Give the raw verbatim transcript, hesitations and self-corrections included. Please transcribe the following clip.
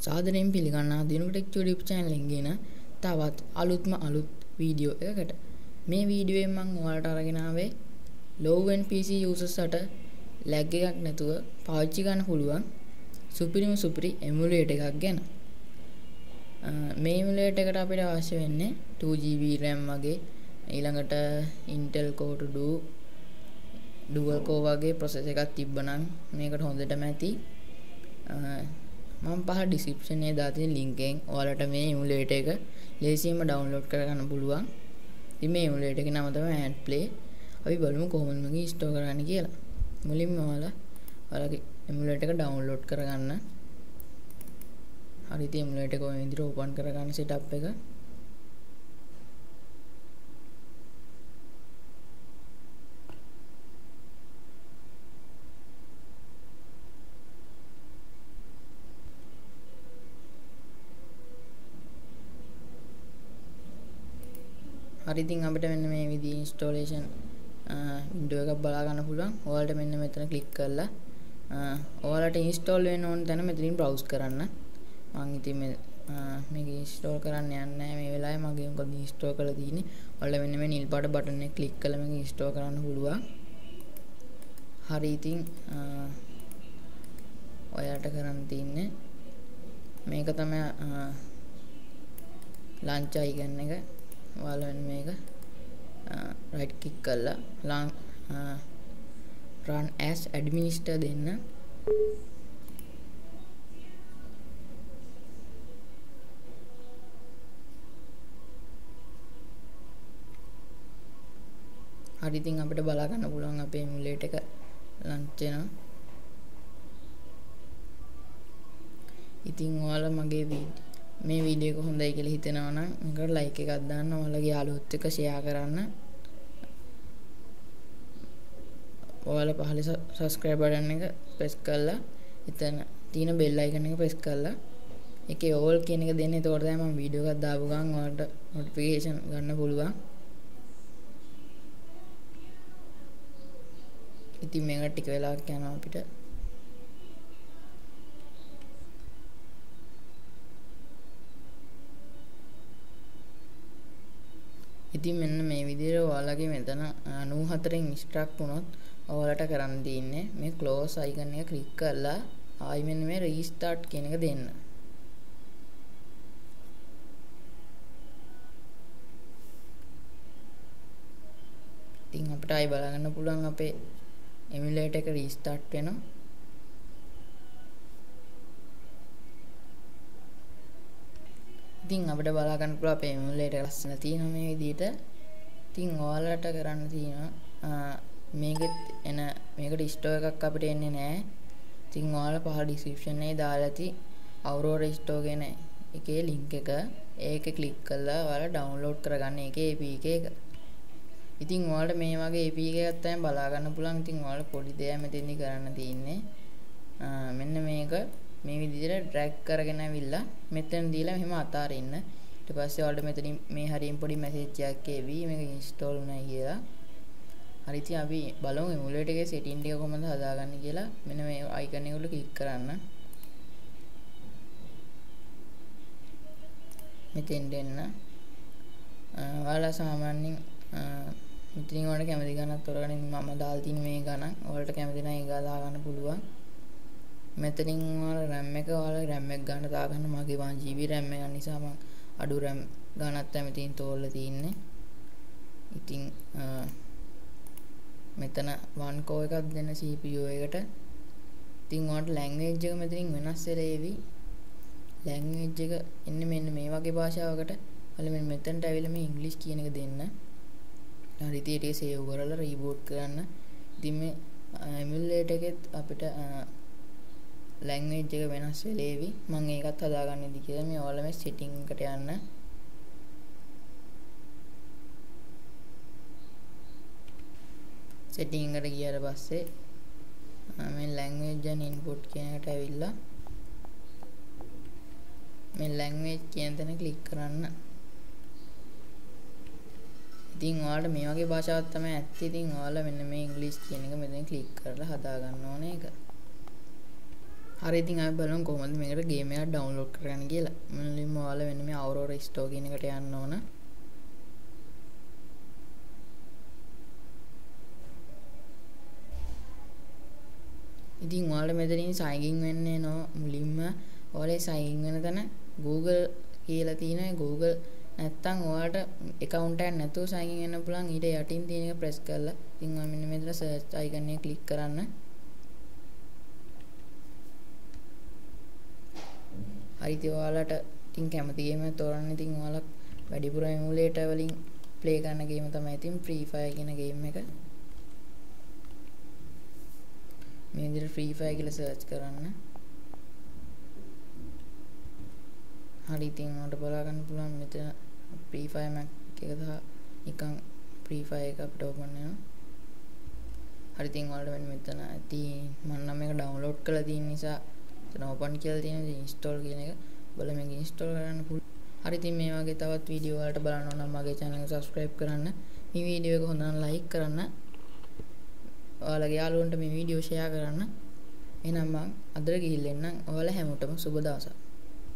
සාදරයෙන් පිළිගන්නා දිනුට tech YouTube channel එකෙන් ගෙන තවත් අලුත්ම අලුත් වීඩියෝ එකකට. මේ වීඩියෝ එකෙන් මම ඔයාලට අරගෙන ආවේ low end P C users ට lag එකක් නැතුව පාවිච්චි ගන්න පුළුවන් සුපිරිම සුපිරි emulator එකක් ගැන. මේ emulator එකට අපිට අවශ්‍ය වෙන්නේ two G B RAM වගේ ඊළඟට Intel Core two dual core වගේ processor එකක් තිබ්බනම් මේකට හොඳටම ඇති. මම පහ description එකේ දාලා තියෙන link එකෙන් ඔයාලට මේ emulator එක ලේසියෙන්ම download කරගන්න පුළුවන්. ඉතින් මේ emulator එකේ නම තමයි AntPlay. අපි බලමු කොහොමද මේක install කරන්න කියලා. මුලින්ම ඔයාලා ඔයාලගේ emulator එක download කරගන්න. හරියට emulator එක ඔය විදිහට open කරගන්න setup එක. හරි ඉතින් අපිට මෙන්න මේ විදිහේ installation window එකක් බලා ගන්න පුළුවන්. ඔයාලට මෙන්න මෙතන click කරලා ඔයාලට install වෙන්න ඕන තැන මෙතනින් browse කරන්න. මම ඉතින් මේ මේක install කරන්න යන්නේ නැහැ මේ වෙලාවේ. මගේ මොකද install කරලා තියෙන්නේ. ඔයාලට මෙන්න මේ නිල් පාට button එක click කරලා මේක install කරන්න පුළුවන්. හරි ඉතින් ඔයාලට කරන්න තියෙන්නේ මේක තමයි launch icon එක. ඔයාලා මේක right click කරලා run as administrator දෙන්න. හරි ඉතින් අපිට බලා ගන්න පුළුවන් අපේ emulator එක launch වෙනවා. ඉතින් ඔයාලා මගේ වීඩියෝ මේ වීඩියෝ එක හොඳයි කියලා හිතෙනවා නම් මේකට ලයික් එකක් දාන්න, ඔයාලගේ යාළුවොත් එක්ක ෂෙයා කරන්න. ඔයාලා පහළ subscribe button එක press කරලා එතන තියෙන bell icon එක press කරලා ඒකේ all කියන එක දෙන්න. එතකොට තමයි මම වීඩියෝ එකක් දාපු ගමන් ඔයාලට notification ගන්න පුළුවන්. ඉතින් මේකට ටික වෙලාවක් යනවා අපිට. ඉතින් මෙන්න මේ විදිහට ඔයාලගේ මෙතන ninety-four න් instruct වුණොත් ඔයාලට කරන්න තියෙන්නේ මේ close icon එක click කරලා ආයි මෙන්න මේ restart කියන එක දෙන්න. ඉතින් අපිට ආයි බලා ගන්න පුළුවන් අපේ emulator එක restart වෙනවා. ඉතින් අපිට බලා ගන්න පුළුවන් අපේ emulator එක ලස්සන තියෙනවා මේ විදිහට. ඉතින් ඔයාලට කරන්න තියෙනවා මේකෙත් එන මේකට store එකක් අපිට එන්නේ නැහැ. ඉතින් ඔයාලා පහළ description එකේ දාලා ඇති Aurora store කියන එකේ link එක ඒකේ click කරලා ඔයාලා download කරගන්න ඒකේ A P K එක. ඉතින් ඔයාලට මේ වගේ A P K එකක් තමයි බලා ගන්න පුළුවන්. ඉතින් ඔයාලා පොඩි දෙයක් මෙතෙන්දි කරන්න තියෙන්නේ මෙන්න මේක මේ විදිහට drag කරගෙන ඇවිල්ලා මෙතන දීලා මෙහෙම අතාරින්න. ඊට පස්සේ ඔයාලට මෙතනින් මේ හරියෙන් පොඩි message එකක් එවි මේක install වුණා කියලා. හරි ඉතින් අපි බලමු emulator එකේ setting ටික කොහොමද හදාගන්නේ කියලා. මෙන්න මේ icon එක උඩ click කරන්න. මෙතෙන් දෙන්න. ඔයාලා සාමාන්‍යයෙන් මෙතනින් ඔයාලට කැමති ගණනක් තෝරගන්න. මම දාලා තියෙන මේ ගණන් ඔයාලට කැමති නම් ඒක දාගන්න පුළුවන්. මෙතනින් ඔයාලා RAM එක ඔයාලා RAM එක ගන්න දාගන්න. මගේ one G B RAM එක නිසා මම අඩු RAM ගණනක් තමයි මෙතනින් තෝරලා තියෙන්නේ. ඉතින් මෙතන one core එකක් දෙන්න C P U එකට. ඉතින් ඔයාලට language එක මෙතනින් වෙනස් වෙලා එවි. language එක එන්නේ මෙන්න මේ වගේ භාෂාවකට. ඔයාලා මෙන්න මෙතනට ඇවිල්ලා මේ English කියන එක දෙන්න. හරි ඉතින් ඒක save කරලා reboot කරන්න. ඉතින් මේ emulator එකෙත් අපිට language එක වෙනස් වෙලේවි. මම ඒකත් හදාගන්න ඉදි කියලා මේ ඔයාලා මේ setting එකට යන්න. setting එකට ගියාට පස්සේ මේ language and input කියන එකට ඇවිල්ලා මේ language කියන තැන click කරන්න. ඉතින් ඔයාලට මේ වගේ භාෂාවක් තමයි ඇත්තේ. ඉතින් ඔයාලා මෙන්න මේ English කියන එක මෙතන click කරලා හදා ගන්න ඕනේ ඒක. හරි ඉතින් අපි බලමු කොහොමද මේකට ගේම් එකක් ඩවුන්ලෝඩ් කරගන්න කියලා. මුලින්ම ඔයාලා වෙන මේ Aurora Store කියන එකට යන්න ඕන. ඉතින් ඔයාලා මෙතනින් sign in වෙන්න එනවා. මුලින්ම ඔයාලා sign in වෙන තැන Google කියලා තියෙනවා. Google නැත්තම් ඔයාලට account එකක් නැතුව sign in වෙන්න පුළුවන්. ඊට යටින් තියෙන එක press කරලා ඉතින් ඔයා මෙන්න මෙතන search icon එක click කරන්න. හරි ඉතින් ඔයාලට ඉතින් කැමති ගේම තෝරන්න. ඉතින් ඔයාලා වැඩිපුර emulator වලින් play කරන ගේම තමයි ඉතින් Free Fire කියන ගේම් එක. මේ විදිහට Free Fire කියලා search කරන්න. හරි ඉතින් ඔයාලට බලා ගන්න පුළුවන් මෙතන Free Fire Mac එක සහ නිකන් Free Fire එක අපිට open වෙනවා. හරි ඉතින් ඔයාලට වෙන මෙතන ඇති මම නම් මේක download කරලා තියෙන නිසා එතන open කියලා තියෙනවා. install කියන එක බලලා මේක install කරන්න පුළුවන්. හරි ඉතින් මේ වගේ තවත් වීඩියෝ වලට බලන්න ඕන නම් මගේ channel එක subscribe කරන්න. මේ වීඩියෝ එක හොඳ නම් like කරන්න. ඔයාලගේ යාළුවන්ට මේ වීඩියෝ share කරන්න. එහෙනම් මම අදට ගිහින් එන්නම්. ඔයාලා හැමෝටම සුබ දවසක්.